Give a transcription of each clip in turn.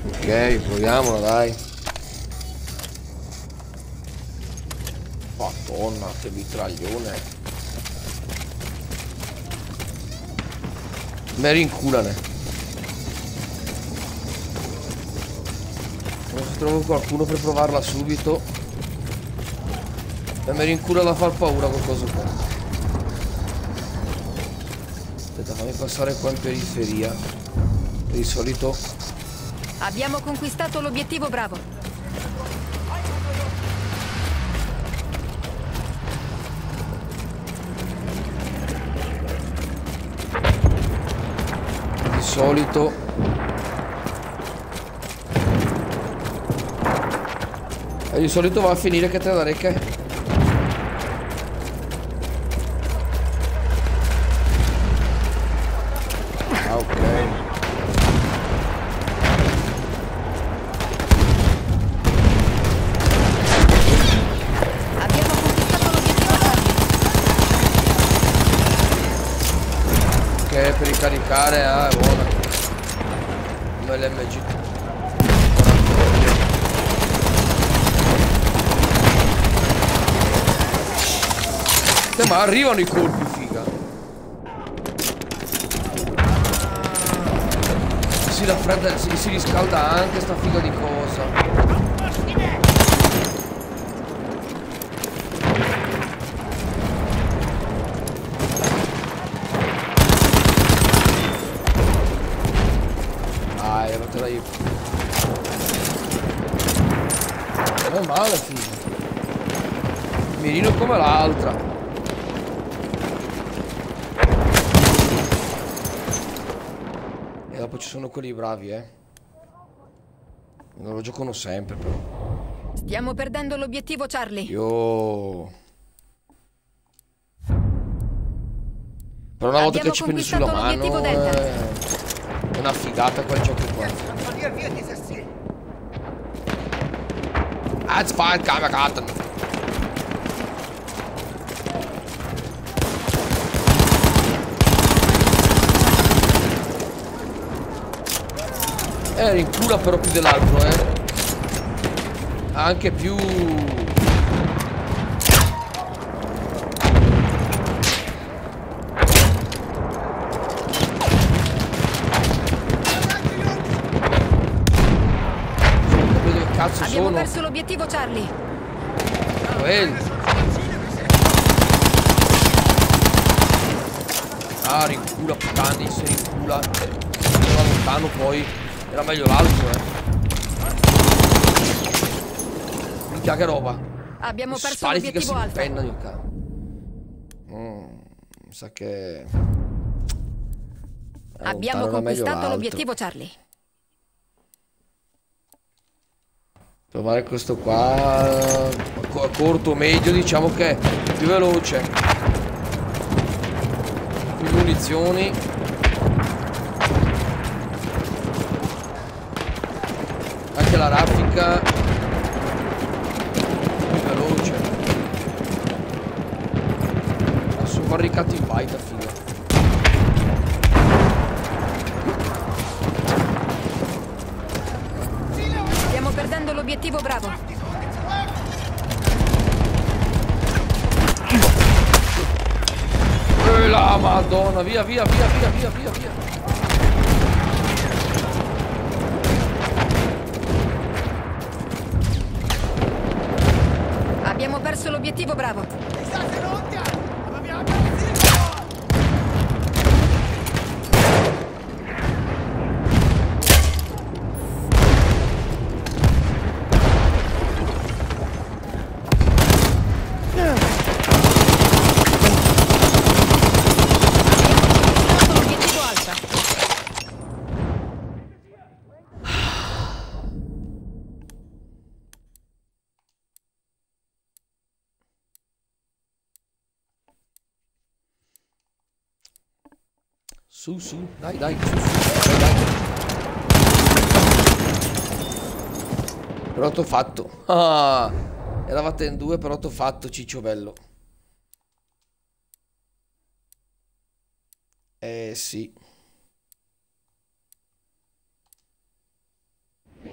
Ok, proviamola, dai. Madonna, che mitraglione. Me rinculane. Se trovo qualcuno per provarla subito. E mi rincula da far paura qualcosa qua. Aspetta, fammi passare qua in periferia. Di solito. Abbiamo conquistato l'obiettivo Bravo. Di solito. E di solito va a finire che te la recca. Per ricaricare, è buona come l'MG. Ma arrivano i colpi, figa. Si raffredda, si riscalda anche sta figa di cosa. Non è male, figlio. Mirino come l'altra. E dopo ci sono quelli bravi, non lo giocano sempre, però. Stiamo perdendo l'obiettivo, Charlie. Io... Però una volta che ci prendi sulla mano è una figata quel gioco qua. That's fine, Kamikaze. Rincula però più dell'altro, anche più... Abbiamo perso l'obiettivo, Charlie. Ah, rincula, puttani, se rincula. Era lontano poi. Era meglio l'altro, Minchia che roba. Abbiamo perso l'obiettivo Alfa. Mi sa che... Abbiamo conquistato l'obiettivo, Charlie. Provare questo qua a corto medio, diciamo che è più veloce, più munizioni, anche la raffica più veloce. Sono barricati in baita, figa. Perdendo l'obiettivo Bravo. La Madonna, via. Abbiamo perso l'obiettivo Bravo. Su, dai. Però t'ho fatto. Ah, eravate in due, però t'ho fatto, ciccio bello. Sì.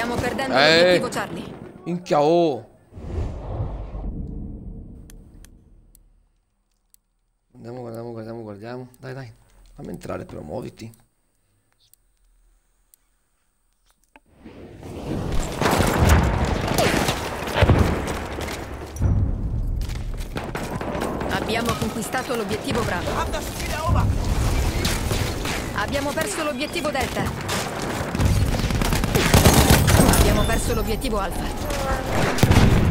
Stiamo perdendo l'obiettivo Charlie. Minchia, oh. Guardiamo. Dai. Fammi entrare però, muoviti. Abbiamo conquistato l'obiettivo Bravo. Abbiamo perso l'obiettivo Delta. Abbiamo perso l'obiettivo Alfa.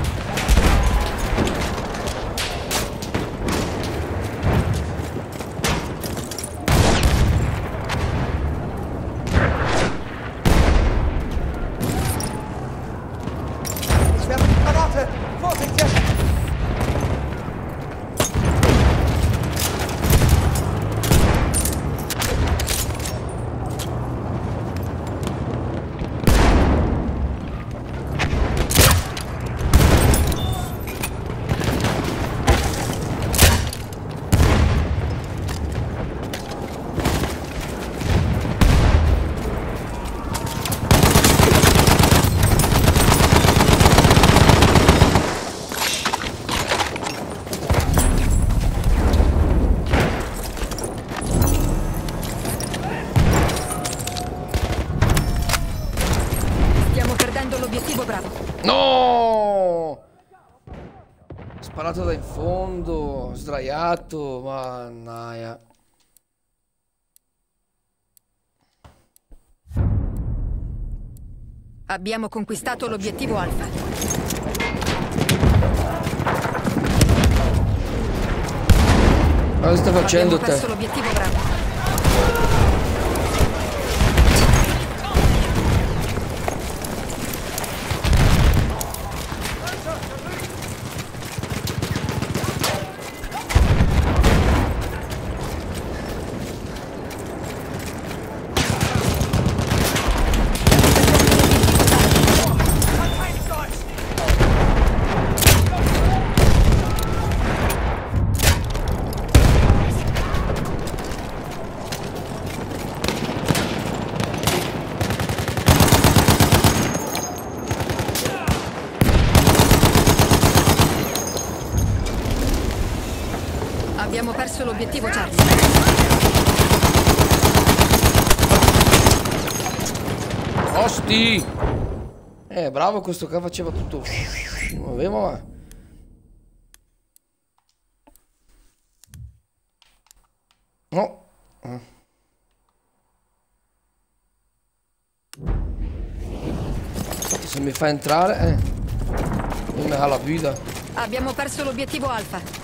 L'obiettivo Bravo. No! Sparato da in fondo, sdraiato, mannaia. Abbiamo conquistato l'obiettivo Alfa. Cosa stai facendo te? Abbiamo perso l'obiettivo Bravo. Abbiamo perso l'obiettivo Charlie. Osti! Bravo, questo qua faceva tutto. Muoveva, ma... No. Se mi fa entrare, mi ha la guida. Abbiamo perso l'obiettivo Alfa.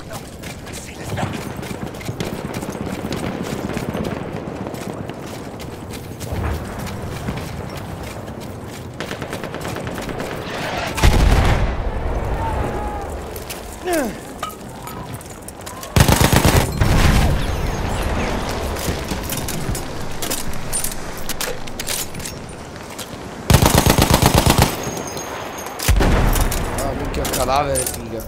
Minchia, cadavere, figa.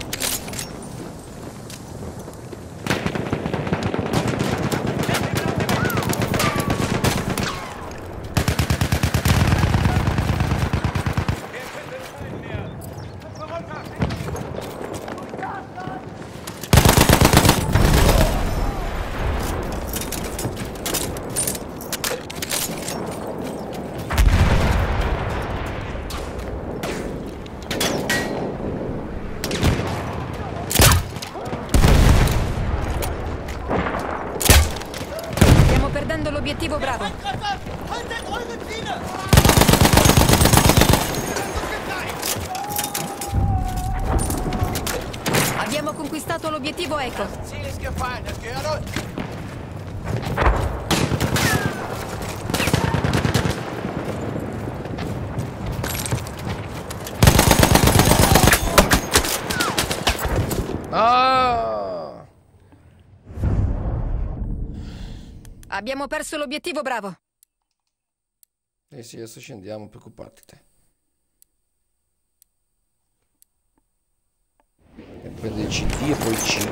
L'obiettivo Bravo. Abbiamo conquistato l'obiettivo Echo. Abbiamo perso l'obiettivo Bravo. Sì, adesso scendiamo, preoccuparti te. E prende il CD e poi il C.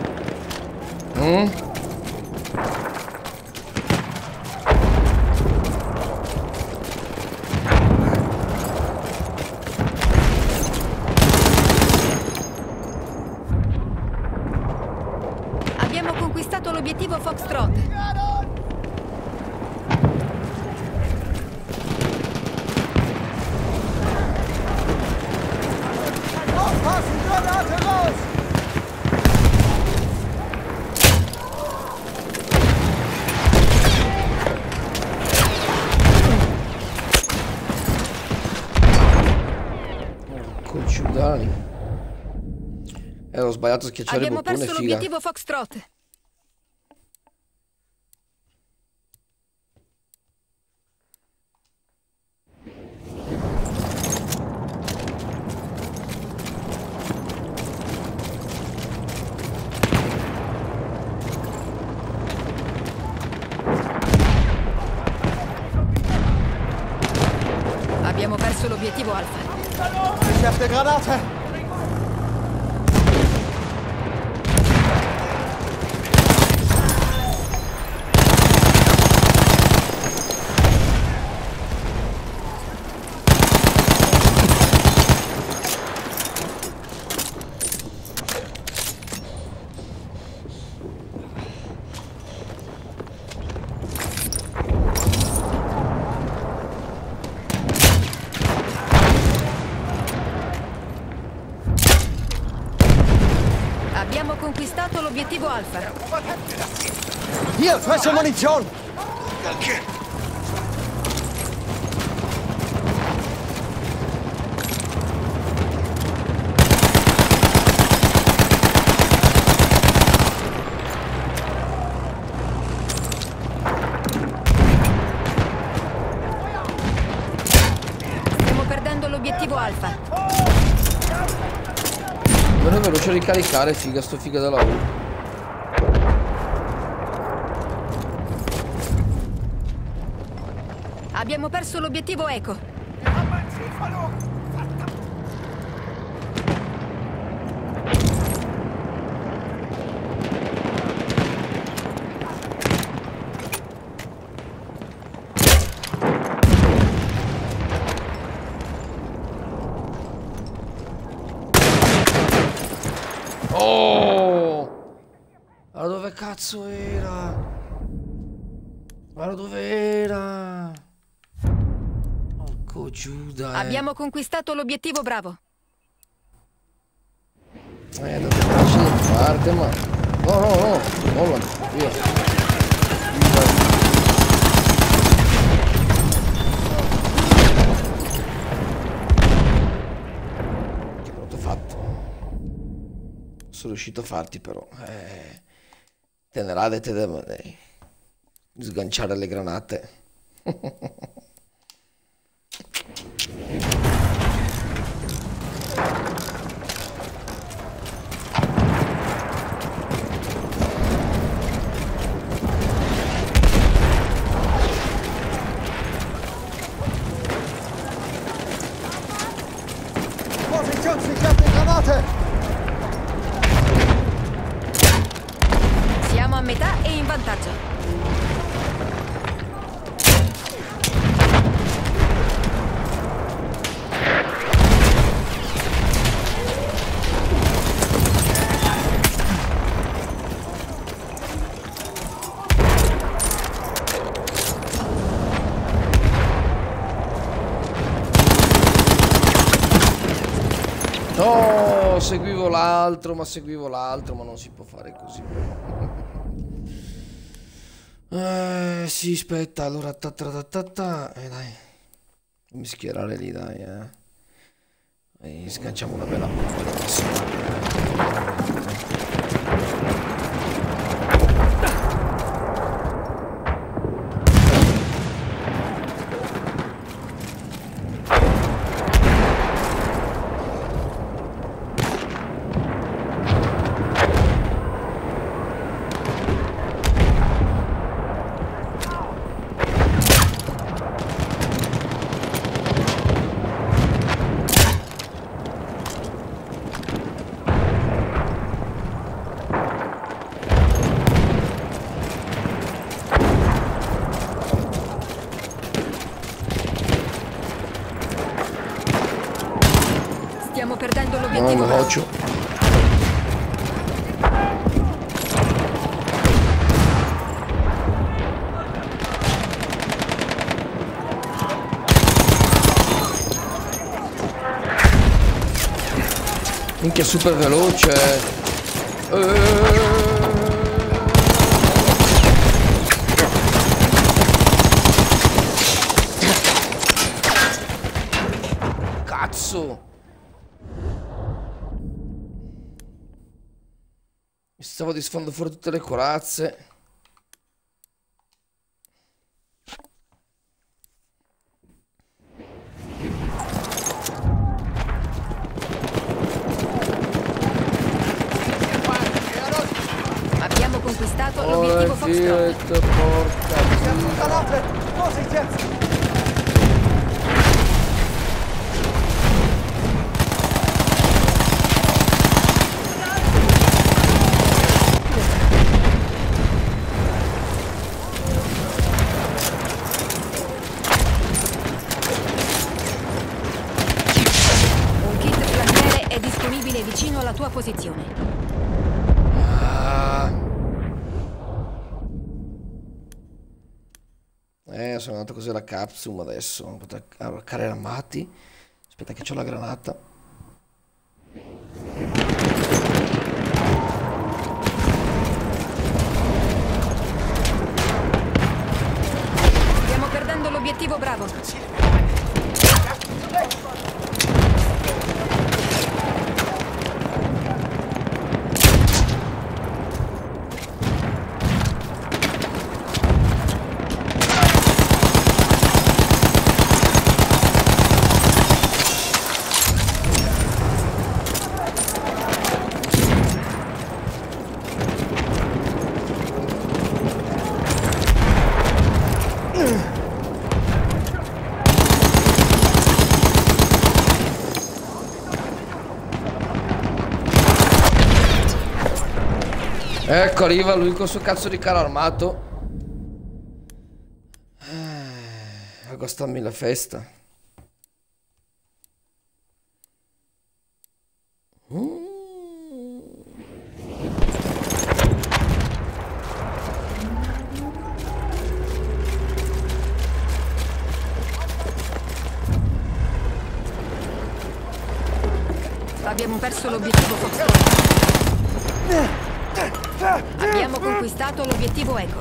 Cocciudani. Ho sbagliato a schiacciare il Abbiamo bottone, perso figa. l'obiettivo Foxtrot. Abbiamo perso l'obiettivo Alfa. Ich hab eine Granate! Abbiamo conquistato l'obiettivo Alfa. Hier, frische Munition! Stiamo perdendo l'obiettivo Alfa. Non è veloce a ricaricare, figa, sto figa della U. Abbiamo perso l'obiettivo Eco. Oh! Ma dove cazzo era? Ma dove era? Porco Giuda, Abbiamo conquistato l'obiettivo Bravo. da parte, ma... No, no, no, molla, via. Che brutto fatto. Sono riuscito a farti però. Tenerate te sganciare le granate. Vorsicht, ich hab eine Granate! Siamo a metà e in vantaggio. No, seguivo l'altro, ma non si può fare così. Sì, aspetta, allora dai. Fammi schierare lì, dai, E sganciamo una bella bomba. Stiamo perdendo No, l'obiettivo lo Bravo. faccio. Minchia, super veloce. Cazzo. Mi stavo disfando fuori tutte le corazze. Abbiamo conquistato l'obiettivo Foxtrot. Porca. Granate! Vorsicht jetzt! Un kit flammere è disponibile vicino alla tua posizione. Sono andato così alla Capsum adesso. Non potrei caricare armati. Aspetta che c'ho la granata. Stiamo perdendo l'obiettivo Bravo. Ecco, arriva lui con il suo cazzo di carro armato. A costarmi la festa. Abbiamo perso l'obiettivo Foxtrot. Abbiamo conquistato l'obiettivo Echo.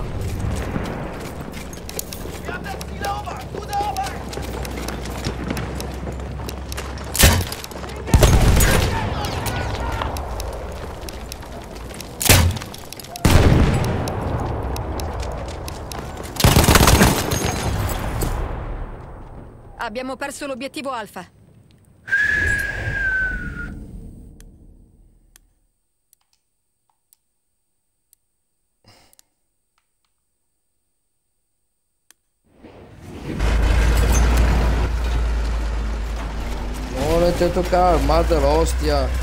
Abbiamo perso l'obiettivo Alfa. Volete toccare armate l'ostia.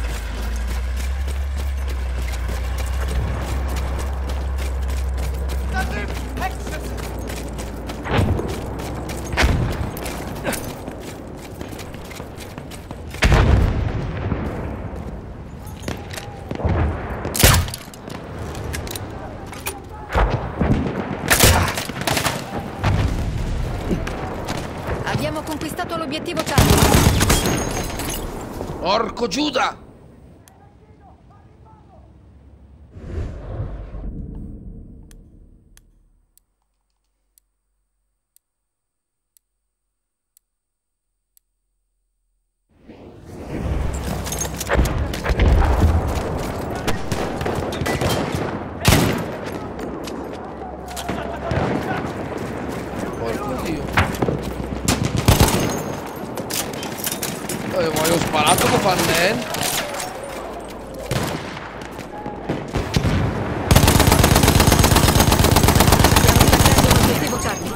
Abbiamo conquistato l'obiettivo Charlie. Porco Giuda! Porco Dio. Ma io ho sparato come fa Nen? L'obiettivo Charlie.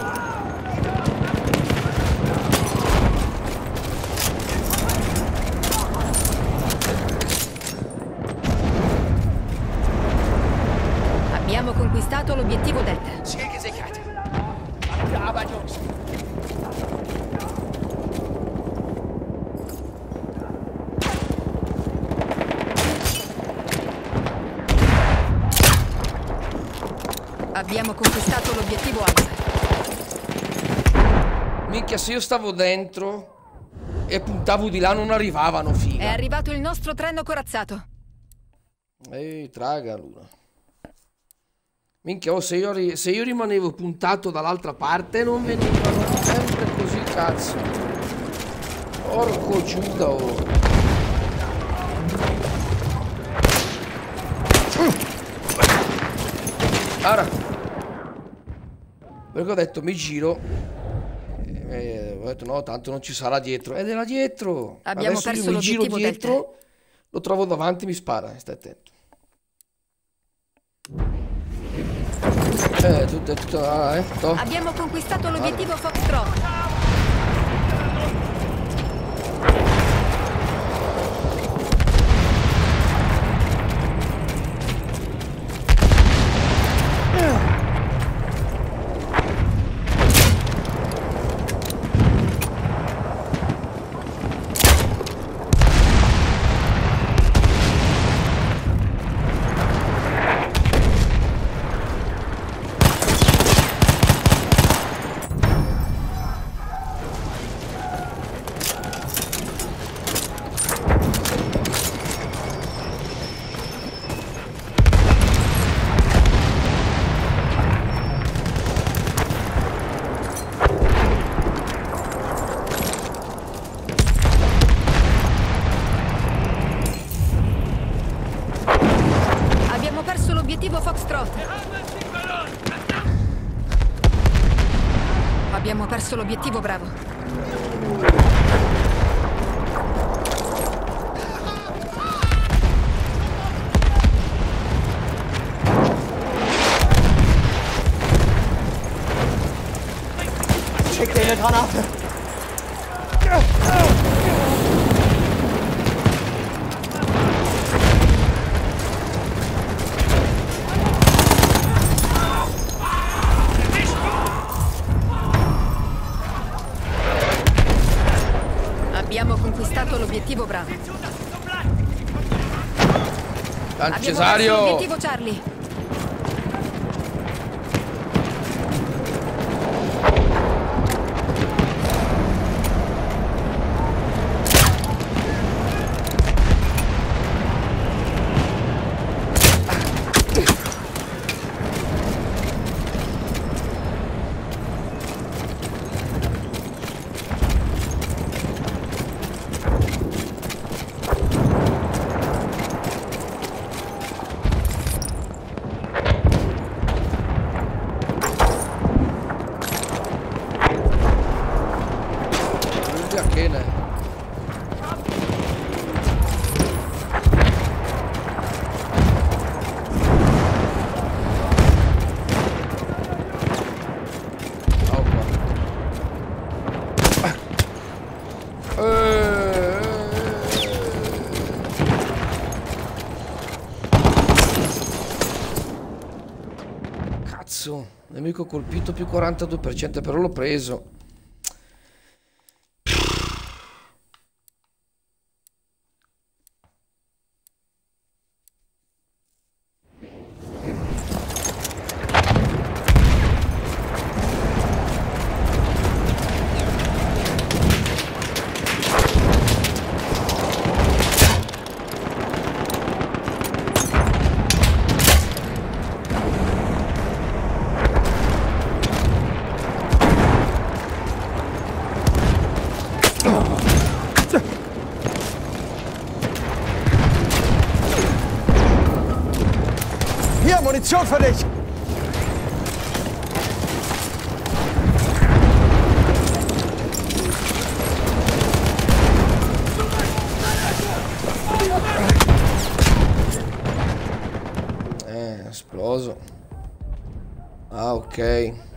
Abbiamo conquistato l'obiettivo Delta. Ziel gesichert. Gute Arbeit, Jungs. Abbiamo conquistato l'obiettivo Alfa. Minchia, se io stavo dentro e puntavo di là non arrivavano, È figa. arrivato il nostro treno corazzato. Ehi, traga l'una. Minchia, oh, se io rimanevo puntato dall'altra parte non venivano sempre così, cazzo. Porco Giuda, oh. Ara. Perché ho detto mi giro. Ho detto no, tanto non ci sarà dietro. Ed era dietro. Abbiamo Adesso perso io mi giro l'obiettivo dietro, lo trovo davanti, mi spara. Stai attento. Tutto. Abbiamo conquistato l'obiettivo Foxtrot. L'obiettivo Foxtrot. Abbiamo perso l'obiettivo Bravo. Schick dir eine Granate. Abbiamo conquistato l'obiettivo Bravo. Cesario! Abbiamo perso l'obiettivo Charlie. Cazzo, nemico colpito più 42%, però l'ho preso. Hier, Munition für dich! Esploso. Ah, ok.